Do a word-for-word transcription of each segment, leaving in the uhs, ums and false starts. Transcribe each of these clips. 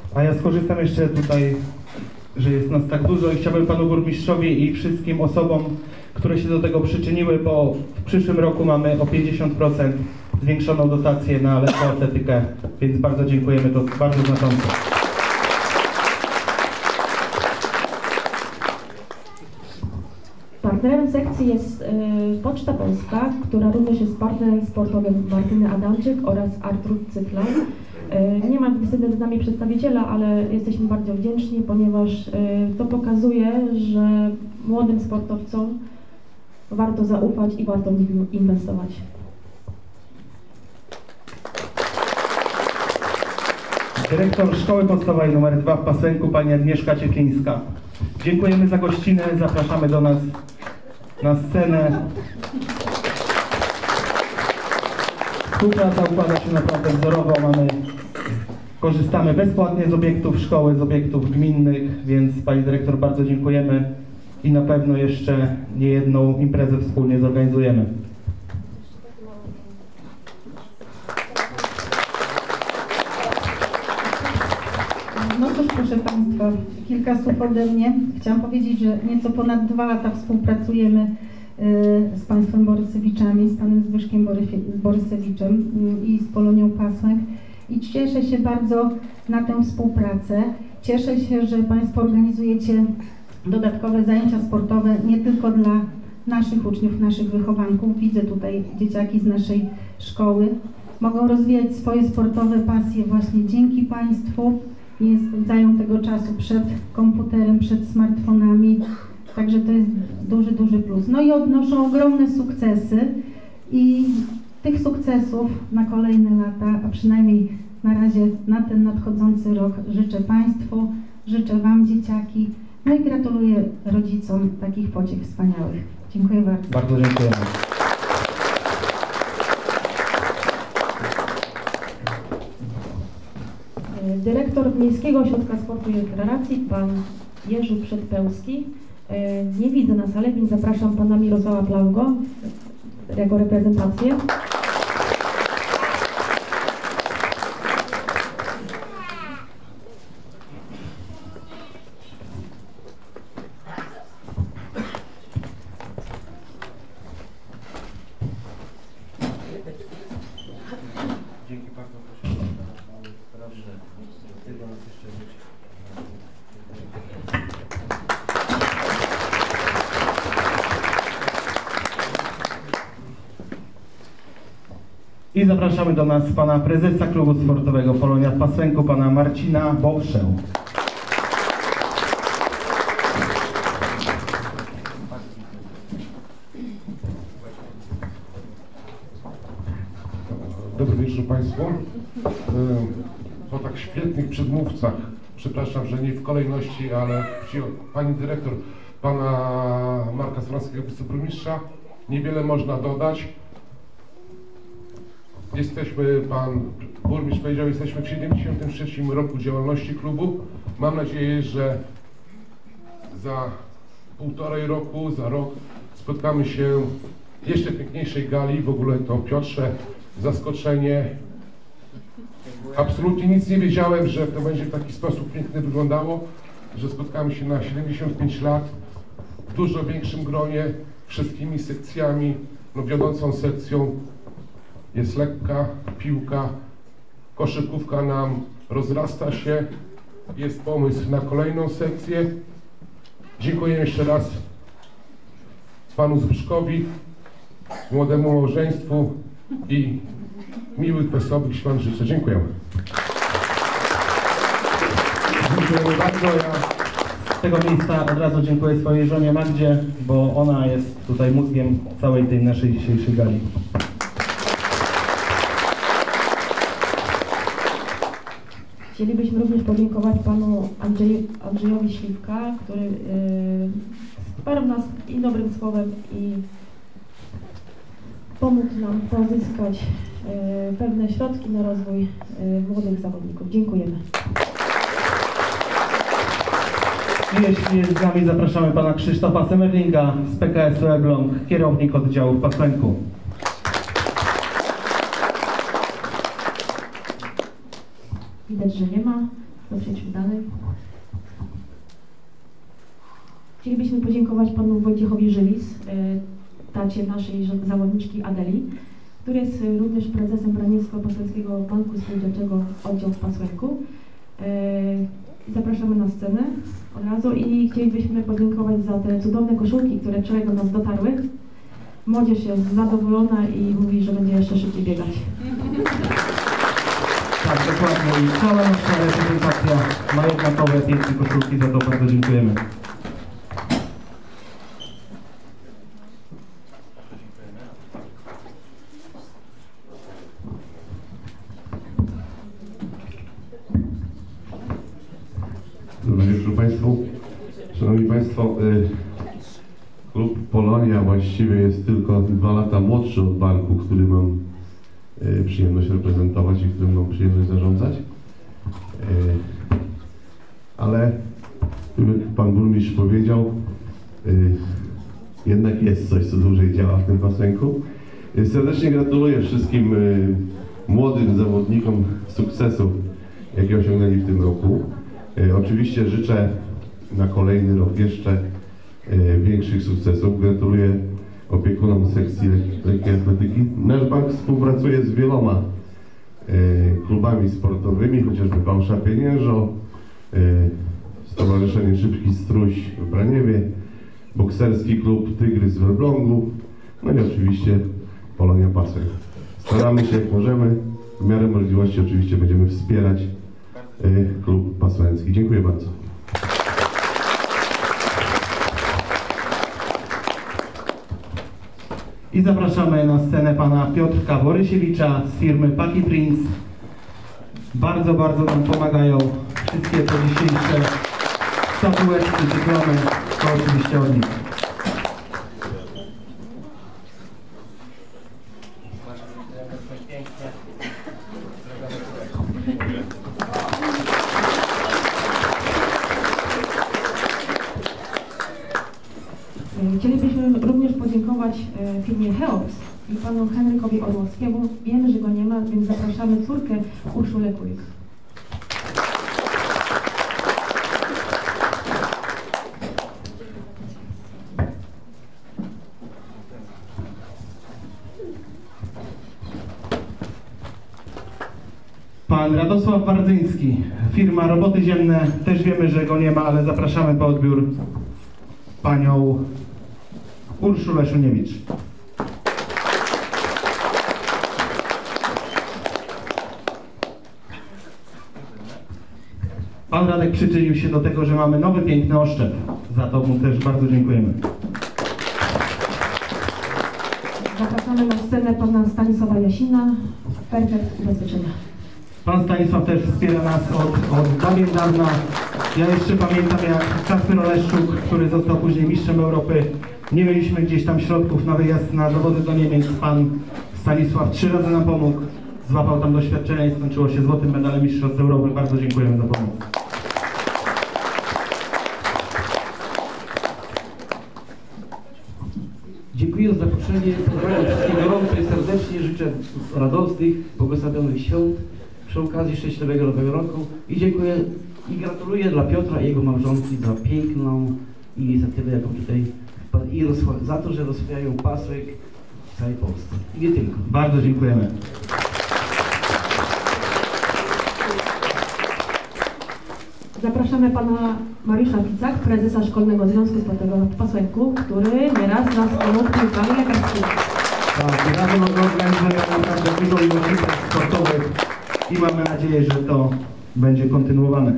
A ja skorzystam jeszcze tutaj, że jest nas tak dużo i chciałbym panu burmistrzowi i wszystkim osobom, które się do tego przyczyniły, bo w przyszłym roku mamy o pięćdziesiąt procent zwiększoną dotację na lekkoatletykę, więc bardzo dziękujemy, to bardzo znacząco. Partnerem sekcji jest y, Poczta Polska, która również jest partnerem sportowym Martyny Adamczyk oraz Artur Cyklon. Y, nie ma niestety z nami przedstawiciela, ale jesteśmy bardzo wdzięczni, ponieważ y, to pokazuje, że młodym sportowcom warto zaufać i warto w nich inwestować. Dyrektor Szkoły Podstawowej numer dwa w Pasłęku, pani Agnieszka Cieklińska. Dziękujemy za gościnę, zapraszamy do nas na scenę. Współpraca układa się naprawdę wzorowo, mamy, korzystamy bezpłatnie z obiektów szkoły, z obiektów gminnych, więc pani dyrektor bardzo dziękujemy i na pewno jeszcze niejedną imprezę wspólnie zorganizujemy. No cóż, proszę Państwa, kilka słów ode mnie. Chciałam powiedzieć, że nieco ponad dwa lata współpracujemy y, z Państwem Borysewiczami, z Panem Zbyszkiem Borysewiczem y, i z Polonią Pasłęk i cieszę się bardzo na tę współpracę. Cieszę się, że Państwo organizujecie dodatkowe zajęcia sportowe nie tylko dla naszych uczniów, naszych wychowanków. Widzę tutaj dzieciaki z naszej szkoły. Mogą rozwijać swoje sportowe pasje właśnie dzięki Państwu. Nie spędzają tego czasu przed komputerem, przed smartfonami, także to jest duży, duży plus. No i odnoszą ogromne sukcesy i tych sukcesów na kolejne lata, a przynajmniej na razie na ten nadchodzący rok życzę Państwu, życzę Wam dzieciaki, no i gratuluję rodzicom takich pociech wspaniałych. Dziękuję bardzo. Bardzo dziękujemy. Dyrektor Miejskiego Ośrodka Sportu i Rekreacji, pan Jerzy Przedpełski. Nie widzę na sali, więc zapraszam pana Mirosława Plaugo jako reprezentację. Dzięki bardzo. I zapraszamy do nas pana prezesa klubu sportowego Polonia w Pasłęku, pana Marcina Bowszę. Dobry wieczór Państwu. Po tak świetnych przedmówcach, przepraszam, że nie w kolejności, ale pani dyrektor, pana Marka Swaranskiego, wiceburmistrza, niewiele można dodać. Jesteśmy, pan burmistrz powiedział, jesteśmy w siedemdziesiątym trzecim roku działalności klubu. Mam nadzieję, że za półtorej roku, za rok spotkamy się w jeszcze piękniejszej gali. W ogóle to, Piotrze, zaskoczenie. Absolutnie nic nie wiedziałem, że to będzie w taki sposób piękny wyglądało, że spotkamy się na siedemdziesiąt pięć lat w dużo większym gronie, wszystkimi sekcjami. No, wiodącą sekcją jest lekka piłka, koszykówka nam rozrasta się, jest pomysł na kolejną sekcję. Dziękuję jeszcze raz panu Zbyszkowi, młodemu małżeństwu i miłych, wesołych świąt życzę. Dziękuję. Dziękujemy bardzo. Ja z tego miejsca od razu dziękuję swojej żonie Magdzie, bo ona jest tutaj mózgiem całej tej naszej dzisiejszej gali. Chcielibyśmy również podziękować panu Andrzej, Andrzejowi Śliwka, który yy, wsparł nas i dobrym słowem, i pomógł nam pozyskać yy, pewne środki na rozwój yy, młodych zawodników. Dziękujemy. I jeśli jest z nami, zapraszamy pana Krzysztofa Semerlinga z P K S U Elbląg, kierownik oddziału w Pasłęku. Widać, że nie ma. To przejdźmy dalej. Chcielibyśmy podziękować panu Wojciechowi Żylis, tacie naszej zawodniczki Adeli, który jest również prezesem Branieńsko-Poselskiego Banku Spółdzielczego Oddział w Pasłęku. Zapraszamy na scenę od razu i chcielibyśmy podziękować za te cudowne koszulki, które wczoraj do nas dotarły. Młodzież jest zadowolona i mówi, że będzie jeszcze szybciej biegać. Tak, dokładnie. I cała nasza reprezentacja ma jednakowe piękne koszulki, za to bardzo dziękujemy. Dobry wieczór Państwu. Szanowni Państwo, y, klub Polonia właściwie jest tylko dwa lata młodszy od banku, który mam y, przyjemność reprezentować i którym mam przyjemność zarządzać. Y, ale jak Pan Burmistrz powiedział, y, jednak jest coś, co dłużej działa w tym Pasłęku. Y, serdecznie gratuluję wszystkim y, młodym zawodnikom sukcesów, jakie osiągnęli w tym roku. E, oczywiście życzę na kolejny rok jeszcze e, większych sukcesów. Gratuluję opiekunom sekcji lekkiej atletyki. Nasz bank współpracuje z wieloma e, klubami sportowymi, chociażby Pałsza Pieniężo, e, Stowarzyszenie Szybki Struś w Braniewie, bokserski klub Tygrys w Elblągu, no i oczywiście Polonia Pasłęk. Staramy się jak możemy, w miarę możliwości oczywiście będziemy wspierać klub pasłęcki. Dziękuję bardzo. I zapraszamy na scenę pana Piotrka Borysiewicza z firmy Paki Prince. Bardzo, bardzo nam pomagają wszystkie te dzisiejsze statuetki, dyplomy, to oczywiście od nich. Chcielibyśmy również podziękować firmie Cheops i panu Henrykowi Orłowskiemu. Wiemy, że go nie ma, więc zapraszamy córkę Urszulę Kulik. Pan Radosław Bardzyński, firma Roboty Ziemne. Też wiemy, że go nie ma, ale zapraszamy po odbiór panią Urszulę Szuniewicz. Pan Radek przyczynił się do tego, że mamy nowy piękny oszczep. Za to mu też bardzo dziękujemy. Zapraszamy na scenę pana Stanisława Jasina, Perfekt Ubezpieczenia. Pan Stanisław też wspiera nas od, od dawien dawna. Ja jeszcze pamiętam, jak Kasper Oleszczuk, który został później mistrzem Europy, nie mieliśmy gdzieś tam środków na wyjazd na zawody do Niemiec. Pan Stanisław trzy razy nam pomógł, złapał tam doświadczenia i skończyło się złotym medalem mistrzostw Europy. Bardzo dziękujemy za pomoc. Dziękuję za zaproszenie. Pozdrawiam wszystkich gorąco i serdecznie. Życzę radosnych, błogosławionych świąt przy okazji szczęśliwego nowego roku i dziękuję i gratuluję dla Piotra i jego małżonki za piękną inicjatywę, jaką tutaj i za to, że rozwijają Pasłęk w całej Polsce. I nie tylko. Bardzo dziękujemy. Zapraszamy pana Mariusza Picak, prezesa Szkolnego Związku Sportowego w Pasłęku, który nieraz nas pomógł piłkami lekarskimi. Tak, razem organizujemy naprawdę dużo ilości sportowych i mamy nadzieję, że to będzie kontynuowane.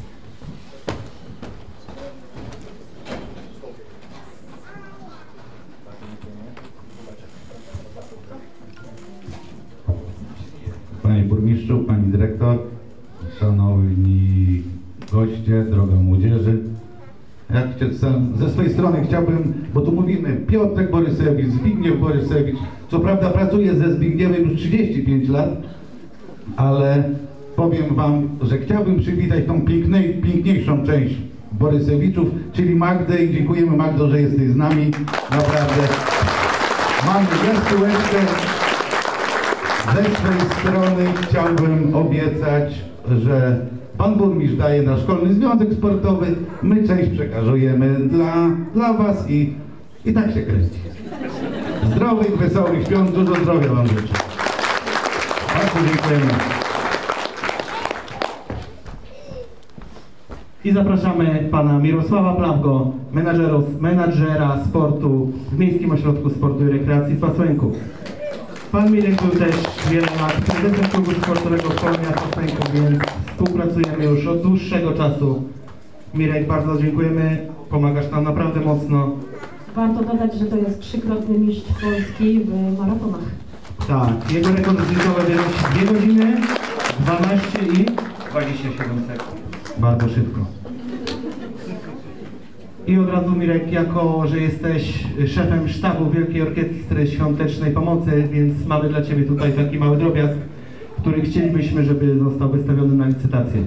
Panie burmistrzu, pani dyrektor, szanowni goście, droga młodzieży. Ja ze swojej strony chciałbym, bo tu mówimy Piotrek Borysewicz, Zbigniew Borysewicz, co prawda pracuję ze Zbigniewem już trzydzieści pięć lat, ale powiem wam, że chciałbym przywitać tą pięknej, piękniejszą część Borysewiczów, czyli Magdę i dziękujemy Magdo, że jesteś z nami, naprawdę. Mamy jaskółeczkę. Ze swojej strony chciałbym obiecać, że Pan burmistrz daje na Szkolny Związek Sportowy, my część przekazujemy dla, dla was i, i tak się kręci. Zdrowych, wesołych świąt, dużo zdrowia wam życzę. Bardzo dziękujemy. I zapraszamy pana Mirosława Plawgo, menadżerów, menadżera sportu w Miejskim Ośrodku Sportu i Rekreacji w Pasłęku. Pan Mirek był też wiele lat prezesem klubu sportowego Polonia w Pasłęku, więc współpracujemy już od dłuższego czasu. Mirek, bardzo dziękujemy, pomagasz nam naprawdę mocno. Warto dodać, że to jest trzykrotny mistrz Polski w maratonach. Tak, jego rekord zliczkowy wynosi dwie godziny, dwanaście i dwadzieścia siedem sekund. Bardzo szybko. I od razu, Mirek, jako że jesteś szefem sztabu Wielkiej Orkiestry Świątecznej Pomocy, więc mamy dla Ciebie tutaj taki mały drobiazg, który chcielibyśmy, żeby został wystawiony na licytację.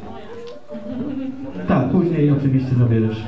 Tak, później oczywiście zabierzesz.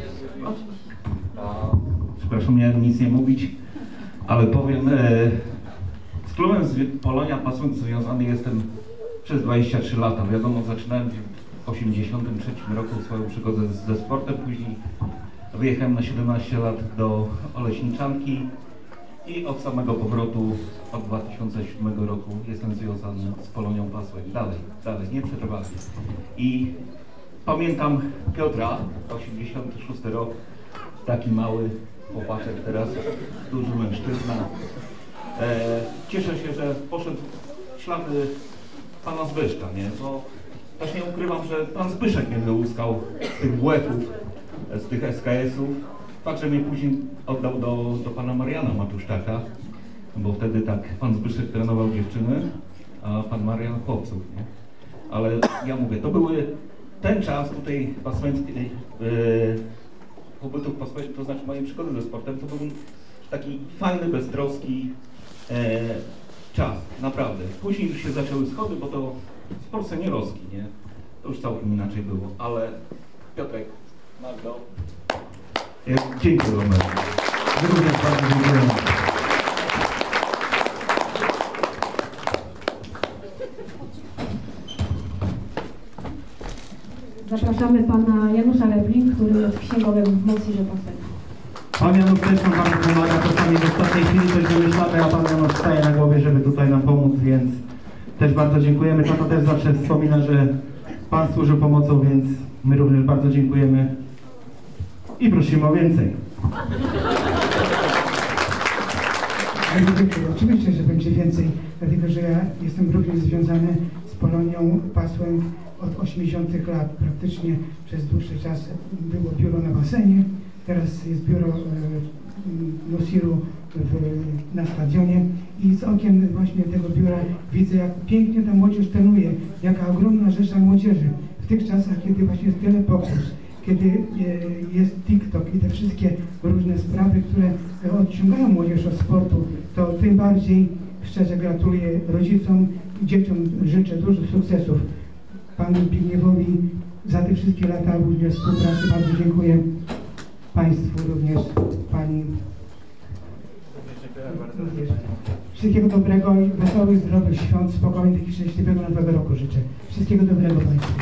Przepraszam, miałem nic nie mówić, ale powiem, e, z klubem z Polonia Pasłęk związany jestem przez dwadzieścia trzy lata. Wiadomo, zaczynałem w osiemdziesiątym trzecim roku swoją przygodę ze sportem, później wyjechałem na siedemnaście lat do Oleśniczanki i od samego powrotu, od dwa tysiące siódmego roku jestem związany z Polonią Pasłęk. Dalej, dalej, nie przerywałem. I pamiętam Piotra, osiemdziesiąty szósty rok, taki mały chłopaczek, teraz duży mężczyzna. E, cieszę się, że poszedł w ślady pana Zbyszka, nie? Bo też nie ukrywam, że pan Zbyszek mnie wyłuskał z tych błędów, z tych S K S-ów. Fakt, że mnie później oddał do, do pana Mariana Matuszczaka, bo wtedy tak pan Zbyszek trenował dziewczyny, a pan Marian chłopców, nie? Ale ja mówię, to były ten czas tutaj pasłęcki, yy, pobytu w Pasłęcku, to znaczy mojej przygody ze sportem, to był taki fajny, beztroski e, czas, naprawdę. Później już się zaczęły schody, bo to w Polsce nie roski, nie? To już całkiem inaczej było, ale Piotrek, Magdo. Dziękuję bardzo. Również bardzo dziękuję. Zapraszamy pana Janusza Rebling, który jest księgowym w Mocirze Pasłęku. Pan Janusz też nam bardzo pomaga, czasami w ostatniej chwili coś wymyślamy, a pan Janusz staje na głowie, żeby tutaj nam pomóc, więc też bardzo dziękujemy. Tato też zawsze wspomina, że pan służył pomocą, więc my również bardzo dziękujemy i prosimy o więcej. Oczywiście, że będzie więcej, dlatego że ja jestem również związany z Polonią Pasłęk od osiemdziesiątych lat. Praktycznie przez dłuższy czas było biuro na basenie, teraz jest biuro e, Mociru na stadionie i z okien właśnie tego biura widzę, jak pięknie ta młodzież trenuje, jaka ogromna rzesza młodzieży w tych czasach, kiedy właśnie jest tyle pokus, kiedy e, jest TikTok i te wszystkie różne sprawy, które odciągają młodzież od sportu, to tym bardziej szczerze gratuluję rodzicom i dzieciom, życzę dużych sukcesów. Panu Zbigniewowi za te wszystkie lata również współpracy bardzo dziękuję. Państwu również, Pani. Również. Wszystkiego dobrego i wesołych, zdrowych świąt, spokojnych i szczęśliwego nowego roku życzę. Wszystkiego dobrego Państwu.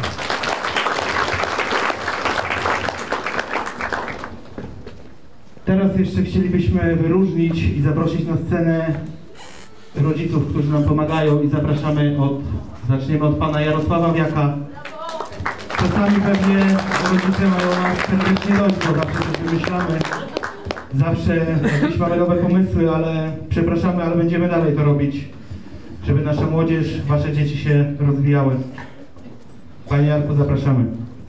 Teraz jeszcze chcielibyśmy wyróżnić i zaprosić na scenę rodziców, którzy nam pomagają i zapraszamy od, zaczniemy od pana Jarosława Wiaka. Czasami pewnie rodzice mają nas serdecznie dość, bo zawsze coś wymyślamy, zawsze jakieś mamy nowe pomysły, ale przepraszamy, ale będziemy dalej to robić, żeby nasza młodzież, wasze dzieci się rozwijały. Panie Jarku, zapraszamy.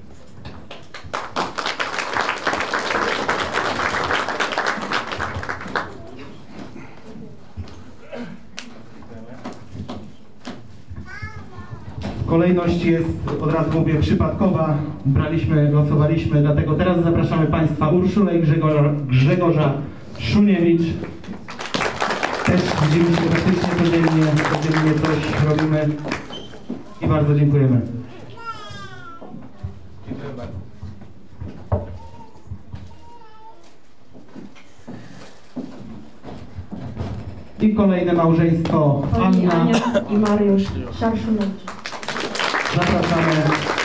Kolejność jest, od razu mówię, przypadkowa. Braliśmy, losowaliśmy, dlatego teraz zapraszamy Państwa Urszulę i Grzegorza, Grzegorza Szuniewicz. Też widzimy się praktycznie codziennie, codziennie coś robimy i bardzo dziękujemy. Dziękuję bardzo. I kolejne małżeństwo Pani Anna. Ania i Mariusz Szarszunowicz. Zapraszamy.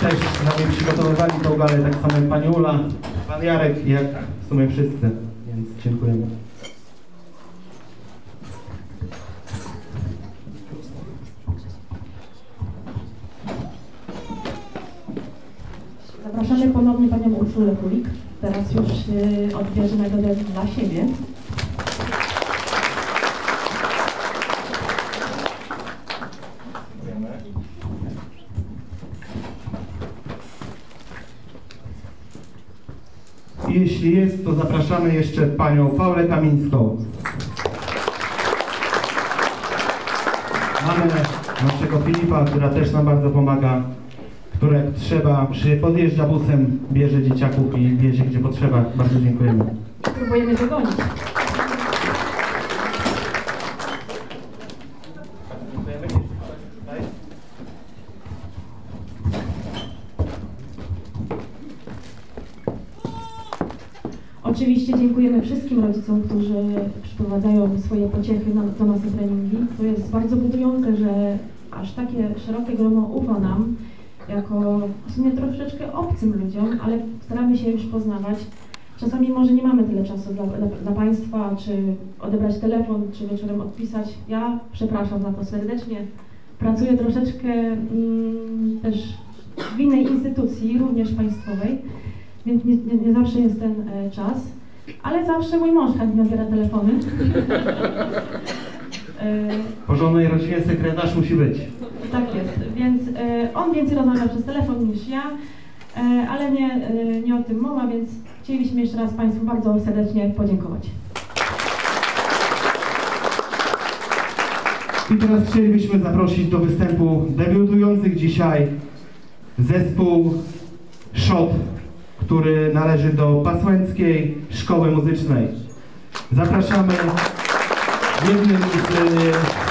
też z nami przygotowywali tą galę, tak samo jak pani Ula, pan Jarek, jak w sumie wszyscy, więc dziękujemy. Zapraszamy ponownie panią Urszulę Kulik. Teraz już y, odbierze nagrodę dla siebie. I jeśli jest, to zapraszamy jeszcze panią Paulę Kamińską. Mamy naszego Filipa, która też nam bardzo pomaga, która jak trzeba, przy, podjeżdża busem, bierze dzieciaków i wiezie gdzie potrzeba. Bardzo dziękujemy. Próbujemy dogonić. Oczywiście dziękujemy wszystkim rodzicom, którzy przyprowadzają swoje pociechy na, do nas na treningi. To jest bardzo budujące, że aż takie szerokie grono ufa nam, jako w sumie troszeczkę obcym ludziom, ale staramy się już poznawać. Czasami może nie mamy tyle czasu dla, dla, dla Państwa, czy odebrać telefon, czy wieczorem odpisać. Ja przepraszam za to serdecznie. Pracuję troszeczkę mm, też w innej instytucji, również państwowej, więc nie, nie, nie zawsze jest ten e, czas, ale zawsze mój mąż chętnie odbiera telefony. e, Po żonej rodzinie sekretarz musi być. Tak jest, więc e, on więcej rozmawia przez telefon niż ja, e, ale nie, e, nie o tym mowa, więc chcielibyśmy jeszcze raz Państwu bardzo serdecznie podziękować. I teraz chcielibyśmy zaprosić do występu debiutujących dzisiaj zespół Shot, który należy do Pasłęckiej Szkoły Muzycznej. Zapraszamy jednym z